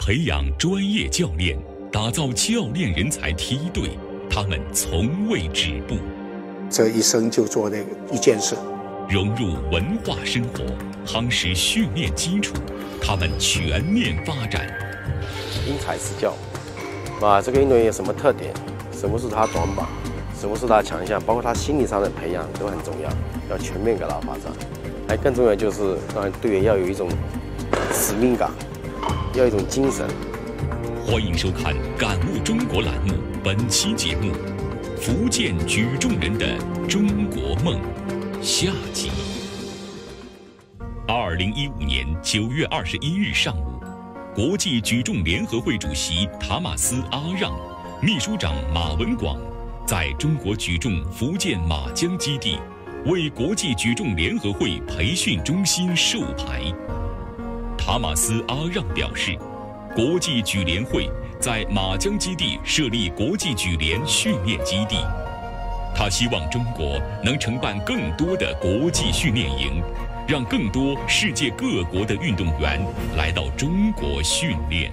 培养专业教练，打造教练人才梯队，他们从未止步。 这一生就做那一件事， 融入文化生活，夯实训练基础，他们全面发展。 因材施教，把这个运动员有什么特点，什么是他短板，什么是他强项，包括他心理上的培养都很重要，要全面给他发展。还更重要就是，当然队员要有一种使命感，要有一种精神。 欢迎收看《感悟中国》栏目，本期节目：福建举重人的中国梦下集。2015年9月21日上午，国际举重联合会主席塔马斯·阿让、秘书长马文广在中国举重福建马江基地为国际举重联合会培训中心授牌。塔马斯·阿让表示，国际举联会在马江基地设立国际举联训练基地，他希望中国能承办更多的国际训练营，让更多世界各国的运动员来到中国训练。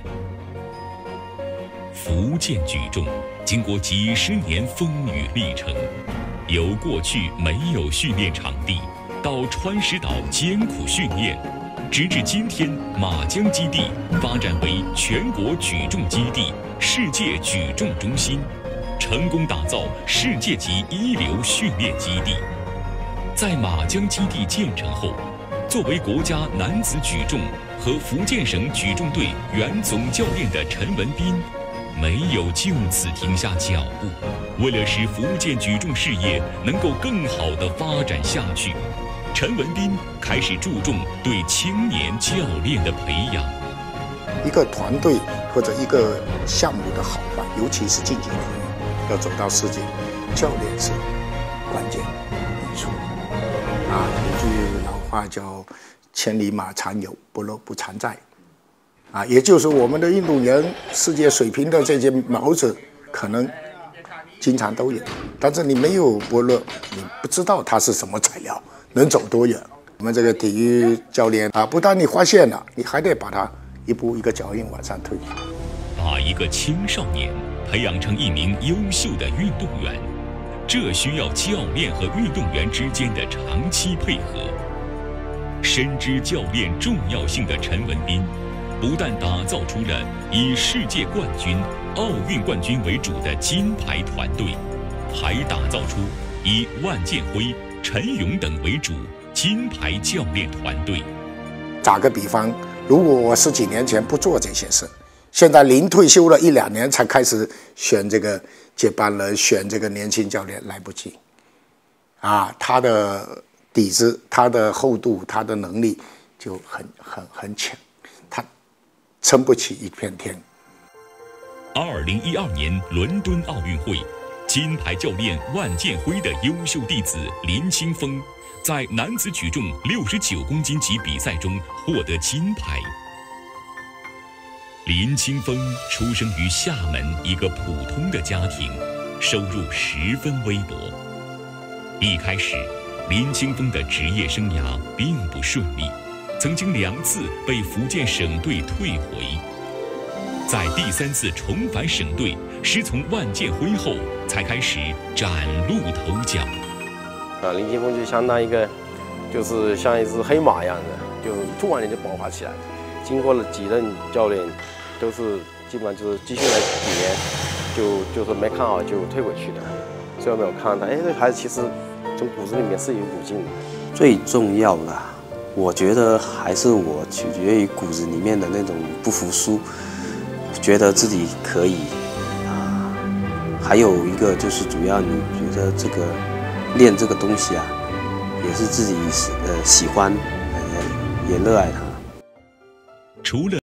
福建举重经过几十年风雨历程，由过去没有训练场地，到川石岛艰苦训练，直至今天马江基地发展为全国举重基地、世界举重中心，成功打造世界级一流训练基地。在马江基地建成后，作为国家男子举重和福建省举重队原总教练的陈文彬没有就此停下脚步，为了使福建举重事业能够更好地发展下去，陈文彬开始注重对青年教练的培养。 一个团队或者一个项目的好坏，尤其是竞技体育，要走到世界，教练是关键因素。有句老话叫“千里马常有，不露不常在”。也就是我们的运动员世界水平的这些苗子，可能经常都有，但是你没有伯乐，你不知道它是什么材料，能走多远。我们这个体育教练不但你发现了，你还得把它一步一个脚印往上推。 把一个青少年培养成一名优秀的运动员，这需要教练和运动员之间的长期配合。深知教练重要性的陈文彬，不但打造出了以世界冠军、奥运冠军为主的金牌团队，还打造出以万建辉、陈勇等为主金牌教练团队。 打个比方，如果我10几年前不做这些事，现在临退休了1、2年才开始选这个接班人，选这个年轻教练，来不及。他的底子、他的厚度、他的能力就很浅，他撑不起一片天。 2012年伦敦奥运会，金牌教练万建辉的优秀弟子林清峰，在男子举重69公斤级比赛中获得金牌。林清峰出生于厦门一个普通的家庭，收入十分微薄。一开始，林清峰的职业生涯并不顺利，曾经2次被福建省队退回。在第3次重返省队，师从万建辉后，才开始崭露头角。 林清峰就相当一个，就是像一只黑马一样的，就突然间就爆发起来了。经过了几任教练，都是基本上就是继续了几年，就是没看好就退回去的。最后没有看到，这孩子其实从骨子里面是有股劲的。 最重要的，我觉得还是我取决于骨子里面的那种不服输，觉得自己可以还有一个就是主要你觉得这个练这个东西也是自己喜欢，也热爱它。 除了